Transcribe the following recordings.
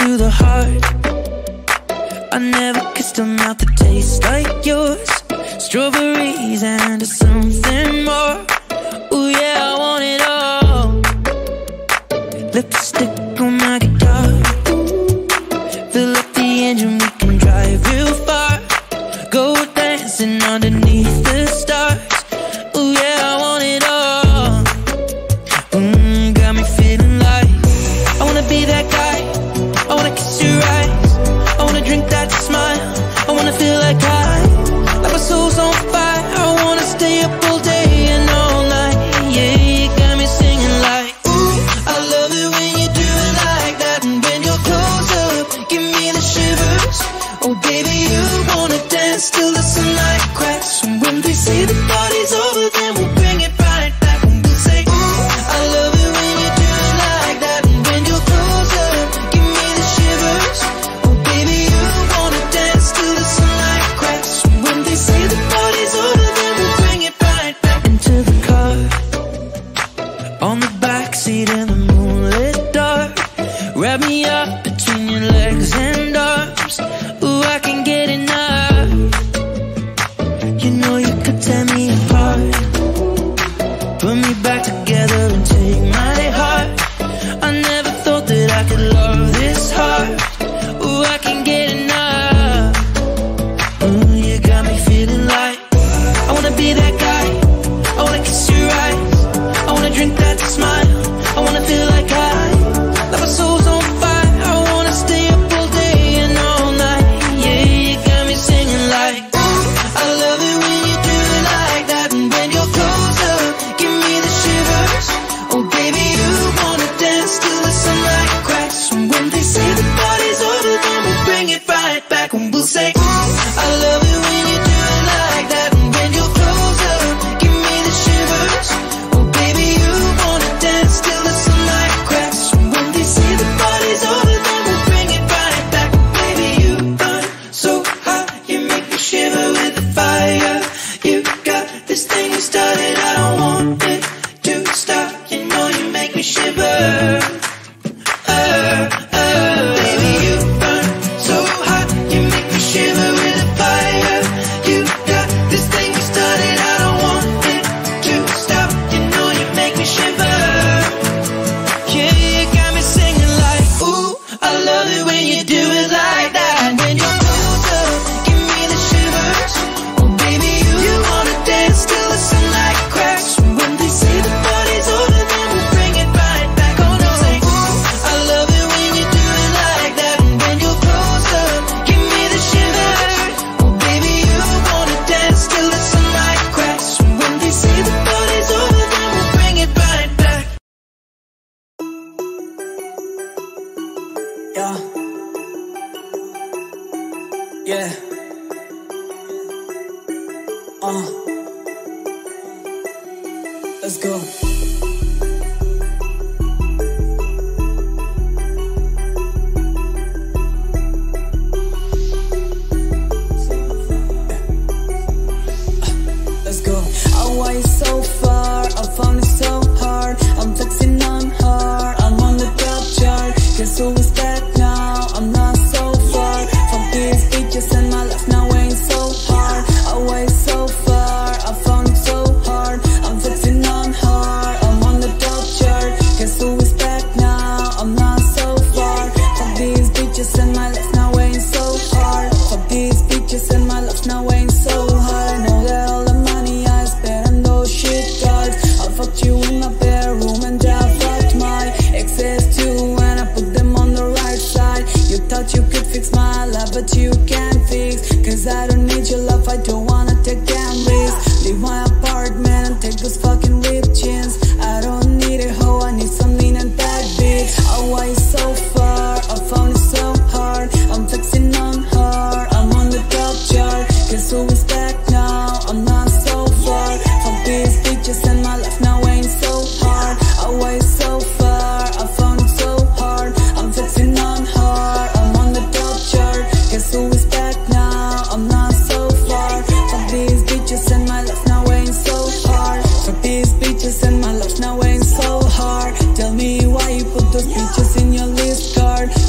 to the heart. I never kissed a mouth that tastes like yours. Strawberries and something more. Ooh yeah, I want it all. Lipstick on my guitar. Fill up the engine, we can drive real far. Go dancing underneath the stars. Ooh yeah, I want it all. Got me feeling like I wanna be that guy. I wanna kiss your eyes. I wanna drink that smile. I wanna feel like like my soul's on fire. I wanna stay up all day and all night. Yeah, you got me singing like, ooh, I love it when you do it like that. And when you're close up, give me the shivers. Oh baby, you wanna dance till the sunlight cracks. And when they say the party's over, then we'll bring it right back. And we'll say, ooh, I love it when you do it like that. And when you're close up, give me the shivers. Oh baby, you wanna dance till the sunlight cracks. And when they say the party's over, then we'll bring it right back. Into the car, on the backseat in the moonlit dark. Wrap me up between your legs and arms. Ooh, I can get enough. You know you could tear me apart. Put me back together and take my heart. I never thought that I could love this hard. Ooh, I can get enough. Ooh, you got me feeling like I wanna be that guy. I wanna kiss your eyes. I wanna drink that smile. I wanna feel like like my soul's on fire. I wanna stay up all day and all night. Yeah, you got me singing like, ooh, I love it when you do it like that. And when you're close up, give me the shivers. Oh baby, you wanna dance till the sunlight cracks. And when they say the party's over, then we'll bring it right back. And we'll say, ooh, I love it when you do it like that. And when you're close up, give me the shivers. Oh baby, you wanna dance till the sunlight cracks. And when they say the party's over, then we'll bring it right back. Baby, you burn so hot, you make me shiver with the fire. You got this thing you started, I don't want it to stop. You know you make me shiver. Baby, you burn so hot, you make me shiver with the fire. You got this thing you started, I don't want it to stop. You know you make me shiver. Yeah, you got me singing like, ooh, I love it when you do it like that. And when you're close up, give me the shivers. Oh baby, you wanna dance till the sunlight cracks. And when they say the party's over, then we'll bring it right back. Oh no, say, ooh, I love it when you do it like that. And when you're close up, give me the shivers. Oh baby, you wanna dance till the sunlight cracks. And when they say the party's over, then we'll bring it right back. Yeah. Yeah. Let's go. Let's go. Oh, why it's so far? I found it so hard. I'm flexing on her. I'm on the top chart. Guess who is back now? I'm not so far from these bitches and my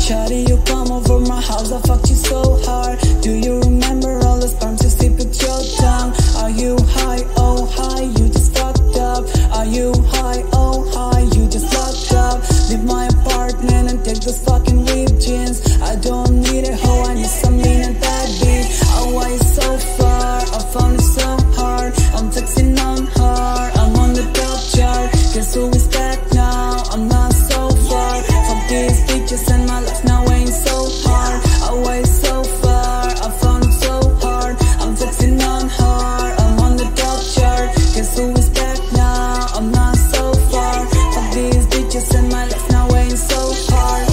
Shawty, you come over my house, I fucked you so hard. Do you remember all the sperms you sip with your tongue? Are you high? Oh high, you just fucked up. Are you high? Oh high, you just fucked up. Leave my apartment and take those fucking ripped jeans. I don't need a hoe, I need some lean and that beat. Oh, why so far? I found it so hard. I'm texting on her, I'm on the top chart. Guess who is back now? I'm not so far. Fuck these bitches and my life now ain't so hard. I way so far, I found it so hard. I'm texting on her, I'm on the top chart. Guess who is back now? I'm not so far. Fuck these bitches and my life now ain't so hard.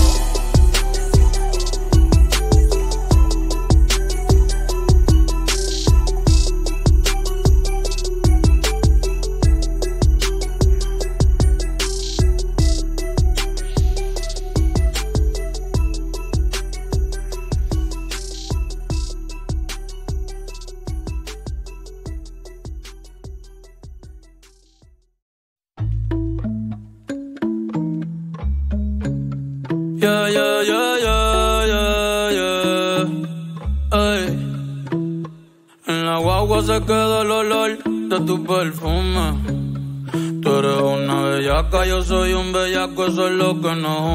Yeah, yeah, yeah, yeah, yeah, yeah. Ay. En la guagua se queda el olor de tu perfume. Tú eres una bellaca, yo soy un bellaco, eso es lo que nos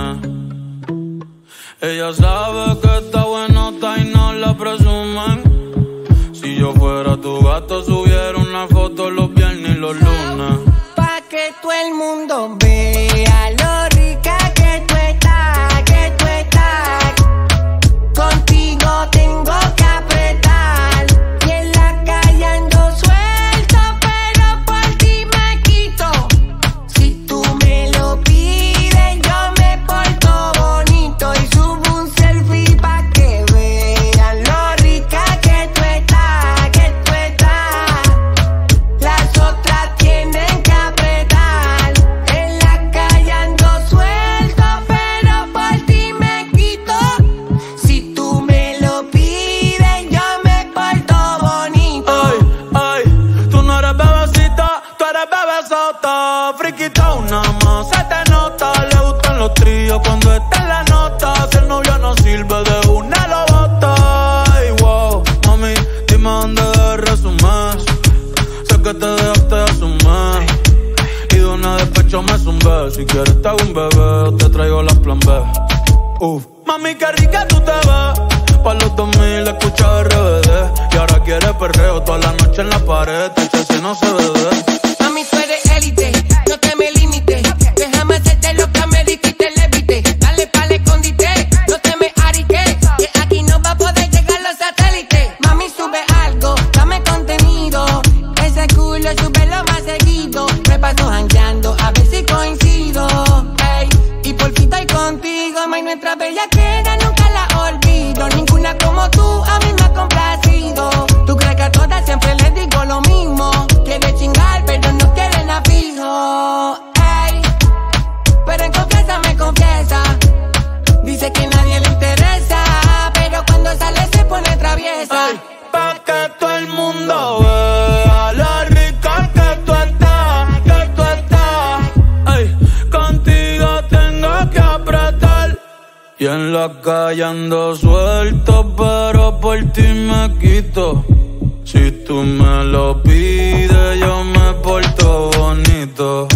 une. Ella sabe que está buenota y no la presumen. Si yo fuera tu gato, subiera una foto los viernes y los lunes. Pa' que todo el mundo vea lo rica que tú estás, que tú estás. Contigo tengo que apretar. Y en la calle ando suelto, pero por ti me quito. Si tú me lo pides, yo me porto bonito y subo un selfie pa' que vean lo rica que tú estás, que tú estás. Las otras tienen que apretar. En la calle ando suelto, pero por ti me quito. Si tú me lo pides, yo me porto bonito. Ay, ay, tú no eres bebecita, tú eres bebesota. Friquitona más, se te nota. Le gustan los tríos cuando está en la nota. Si el novio no sirve, de una lo bota. Ay, wow, mami, dime dónde debes resumir. Sé que te dejaste de asumir. Y de una despecho me zumbé. Si quieres te hago un bebé o te traigo las plan B. Mami, qué rica tú te ves. Pa' los 2000 escucha RBD. Y ahora quieres perreo toda la noche en la pared. Si no se ve. Mami, tú eres élite, no te me limites. Déjame hacerte lo que me dijiste, levite. Dale pa'l escondite, no te me ariques. Que aquí no va a poder llegar los satélites. Mami, sube algo, dame contenido. Ese culo súbelo más seguido. Me paso jangueando, a ver si coincido. Ey, y por fin estoy contigo. May, nuestra bellaquera nunca la olvido. Ninguna como tú a mí me ha complacido. Tú crees que a todas siempre les digo lo mismo. Quiere chingar, pero no quiere nada fijo. Ey, pero en confianza me confiesa. Dice que nadie le interesa, pero cuando sale se pone traviesa. Ay, pa' que todo el mundo vea lo rica que tú estás, que tú estás. Ay, contigo tengo que apretar. Y en la calle ando suelto, pero por ti me quito. Si tú me lo pides, yo me porto bonito.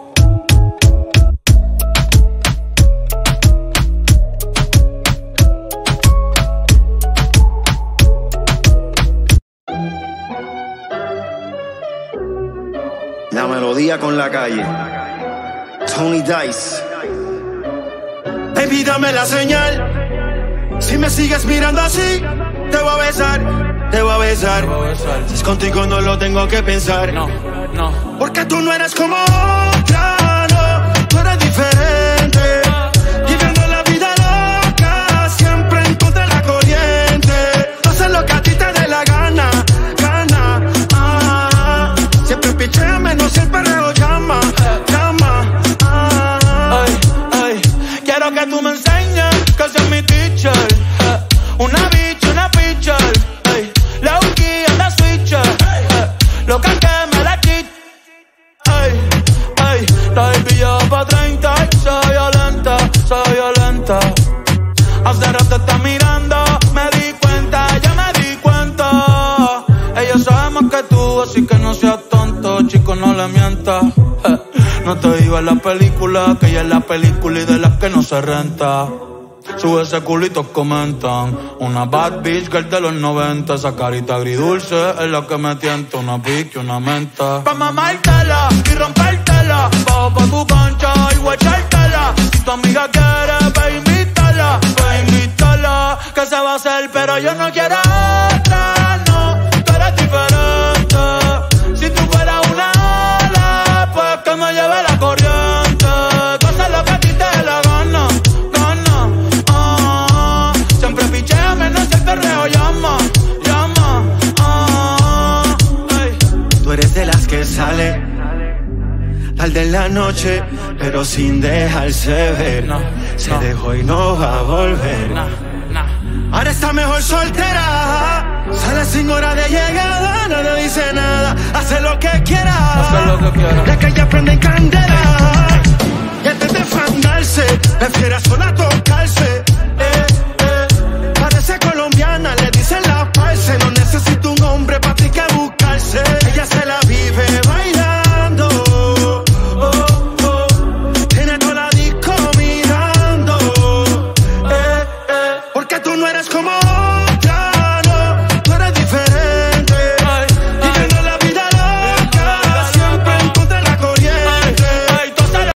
La melodía con la calle. Tony Dice. Baby, dame la señal. Si me sigues mirando así, te voy a besar, te voy a besar. Si es contigo no lo tengo que pensar. No, no. Porque tú no eres como otra, no. Tú eres diferente. Viviendo la vida loca, siempre en contra de la corriente. Haces lo que a ti te dé la gana, gana. Siempre pichea, no siempre reo llama, llama. Ay, ay, quiero que tú me enseñes que seas mi teacher. Una bitch, una pitcher. Ay, la Uki and the switcher. Loca que me la cheat. Ay, ay, la baby ya pa' 30. Soy violenta, soy violenta. Hace rato está mirando, me di cuenta, ya me di cuenta. Ella sabe más que tú, así que no seas tonto, chico, no le mientas. No te digo en la película, que ella es la película y de las que no se renta. Sube ese culito, comentan. Una bad bitch girl de los 90. Esa carita agridulce es la que me tienta. Una pique, una menta. Pa' mamártela y rompértela. Bajo pa' tu cancha y guachártela. Si tu amiga quiere, ve invítala. Ve invítala. Que se va a hacer, pero yo no quiero otra, no. Tú eres diferente. Si tú fueras una ala, pues que me lleve la corriente. Tú haces lo que a ti te dé la gana. Perreo llama, llama, Tú eres de las que sale al de la noche, pero sin dejarse ver. Se dejó y no va a volver. Ahora está mejor soltera. Sale sin hora de llegada, no le dice nada. Hace lo que quiera. De que ella prende en candela. Y antes de fandarse, prefiere sola tocar.